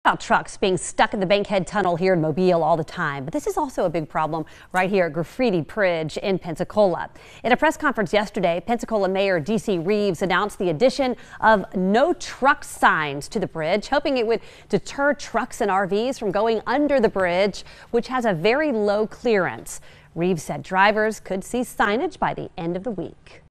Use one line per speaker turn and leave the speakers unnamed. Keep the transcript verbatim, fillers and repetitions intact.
about trucks being stuck in the Bankhead Tunnel here in Mobile all the time, but this is also a big problem right here at Graffiti Bridge in Pensacola. In a press conference yesterday, Pensacola Mayor D C Reeves announced the addition of no truck signs to the bridge, hoping it would deter trucks and R Vs from going under the bridge, which has a very low clearance. Reeves said drivers could see signage by the end of the week.